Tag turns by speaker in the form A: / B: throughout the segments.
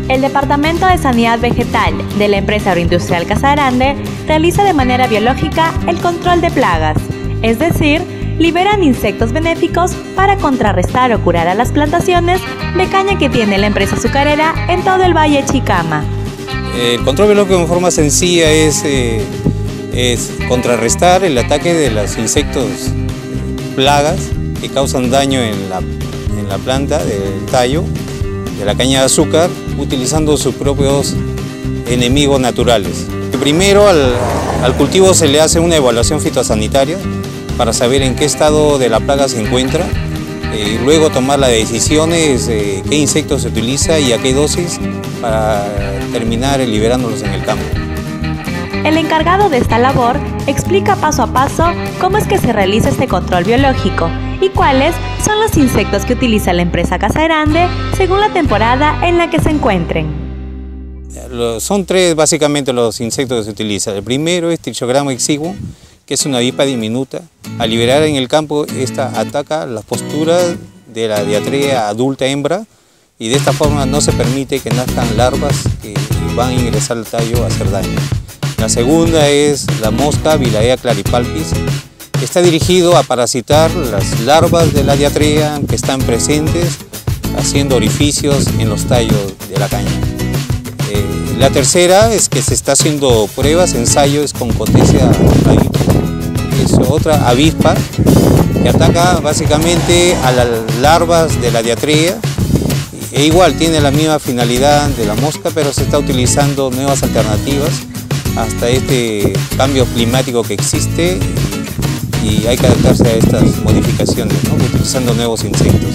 A: El Departamento de Sanidad Vegetal de la empresa agroindustrial Casa Grande realiza de manera biológica el control de plagas, es decir, liberan insectos benéficos para contrarrestar o curar a las plantaciones de caña que tiene la empresa azucarera en todo el Valle Chicama.
B: El control biológico en forma sencilla es contrarrestar el ataque de los insectos plagas que causan daño en la planta del tallo de la caña de azúcar, utilizando sus propios enemigos naturales. Primero al cultivo se le hace una evaluación fitosanitaria para saber en qué estado de la plaga se encuentra, y luego tomar las decisiones de qué insectos se utiliza y a qué dosis para terminar liberándolos en el campo.
A: El encargado de esta labor explica paso a paso cómo es que se realiza este control biológico y cuáles son los insectos que utiliza la empresa Casa Grande según la temporada en la que se encuentren.
B: Son tres básicamente los insectos que se utilizan. El primero es Trichogramma exiguo, que es una avispa diminuta. Al liberar en el campo, esta ataca las posturas de la diatrea adulta hembra y de esta forma no se permite que nazcan larvas que van a ingresar al tallo a hacer daño. La segunda es la mosca Vilaea claripalpis. Está dirigido a parasitar las larvas de la diatrea que están presentes, haciendo orificios en los tallos de la caña. La tercera es que se está haciendo pruebas, ensayos con Cotesia avipo. Es otra avispa que ataca básicamente a las larvas de la diatrea. E igual tiene la misma finalidad de la mosca, pero se está utilizando nuevas alternativas hasta este cambio climático que existe y hay que adaptarse a estas modificaciones, ¿no? Utilizando nuevos insectos.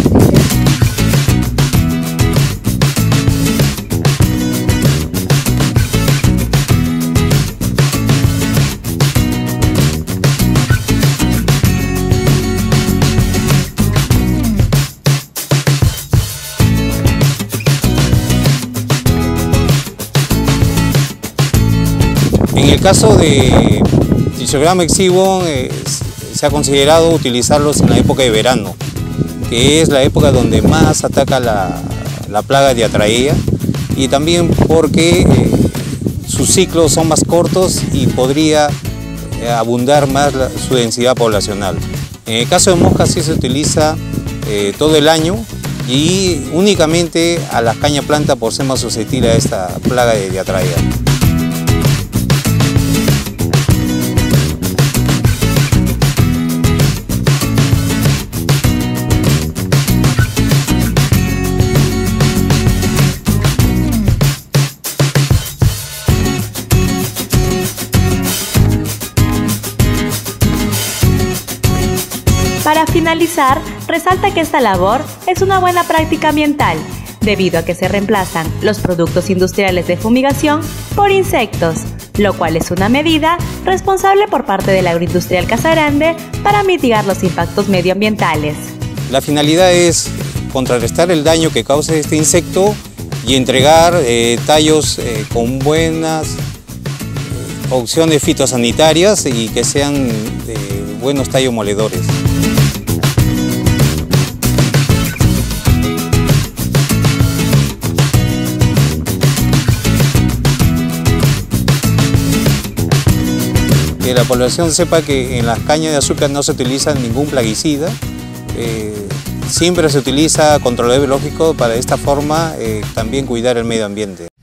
B: En el caso de Trichogramma exiguo, se ha considerado utilizarlos en la época de verano, que es la época donde más ataca la plaga de atraea, y también porque sus ciclos son más cortos y podría abundar más su densidad poblacional. En el caso de moscas sí se utiliza todo el año y únicamente a la caña planta por ser más susceptible a esta plaga de atraea.
A: Para finalizar, resalta que esta labor es una buena práctica ambiental, debido a que se reemplazan los productos industriales de fumigación por insectos, lo cual es una medida responsable por parte de la agroindustrial Casa Grande para mitigar los impactos medioambientales.
B: La finalidad es contrarrestar el daño que causa este insecto y entregar tallos con buenas opciones fitosanitarias y que sean buenos tallos moledores. Que la población sepa que en las cañas de azúcar no se utiliza ningún plaguicida, siempre se utiliza control biológico para de esta forma también cuidar el medio ambiente.